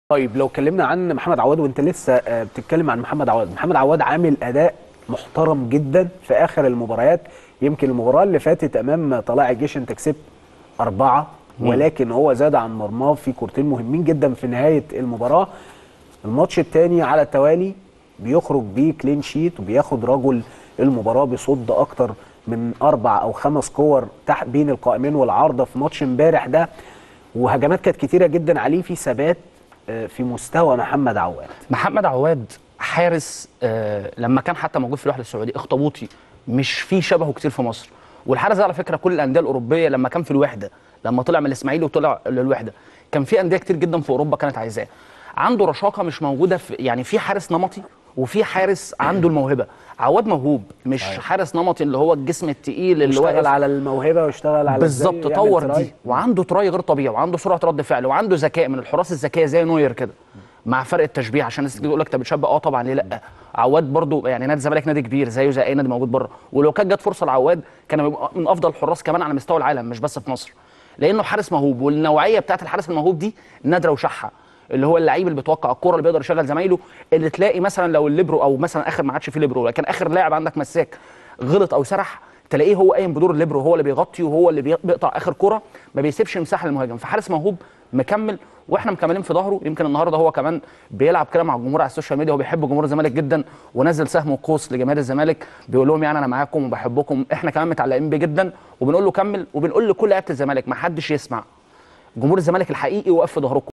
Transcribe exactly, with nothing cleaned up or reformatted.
طيب لو اتكلمنا عن محمد عواد وانت لسه آه، بتتكلم عن محمد عواد، محمد عواد عامل اداء محترم جدا في اخر المباريات. يمكن المباراه اللي فاتت امام طلائع الجيش انت كسبت اربعه، ولكن هو زاد عن مرماه في كورتين مهمين جدا في نهايه المباراه. الماتش الثاني على التوالي بيخرج بيه كلين شيت وبياخد رجل المباراه، بيصد اكتر من اربع او خمس كور تحت بين القائمين والعارضه في ماتش امبارح ده، وهجمات كانت كتيره جدا عليه. في ثبات في مستوى محمد عواد. محمد عواد حارس آه لما كان حتى موجود في الوحده السعوديه اخطبوطي، مش في شبهه كتير في مصر. والحارس ده على فكره كل الانديه الاوروبيه لما كان في الوحده، لما طلع من الاسماعيلي وطلع للوحده، كان في انديه كتير جدا في اوروبا كانت عايزاه. عنده رشاقه مش موجوده في، يعني في حارس نمطي وفي حارس عنده الموهبه. عواد موهوب، مش أيوة. حارس نمطي اللي هو الجسم التقيل اللي اشتغل على الموهبه واشتغل على بالظبط، طور دي، وعنده تراي غير طبيعي، وعنده سرعه رد فعل، وعنده ذكاء من الحراس الذكيه زي نوير كده، مع فرق التشبيه. عشان الناس تيجي تقول لك انت بتشبه، اه طبعا ليه لا. عواد برضو يعني نادي الزمالك نادي كبير زيه زي اي نادي موجود بره، ولو كانت جت فرصه لعواد كان هيبقى من افضل الحراس كمان على مستوى العالم مش بس في مصر، لانه حارس موهوب. والنوعيه بتاعت الحارس الموهوب دي نادره وشحه، اللي هو اللعيب اللي بيتوقع الكوره، اللي بيقدر يشغل زمايله، اللي تلاقي مثلا لو الليبرو او مثلا اخر ما عادش في ليبرو، لكن اخر لاعب عندك مساك غلط او سرح تلاقيه هو قايم بدور الليبرو، هو اللي بيغطي وهو اللي بيقطع اخر كوره، ما بيسيبش مساحه للمهاجم. فحارس موهوب مكمل، واحنا مكملين في ظهره. يمكن النهارده هو كمان بيلعب كده مع الجمهور على السوشيال ميديا، هو بيحب جمهور الزمالك جدا، ونزل سهم وقوس لجماهير الزمالك بيقول لهم يعني انا معاكم وبحبكم، احنا كمان متعلقين بيه جدا، وبنقول له كمل، وبنقول لكل لعيبه الزمالك ما حدش يسمع، جمهور الزمالك الحقيقي واقف في ظهركم.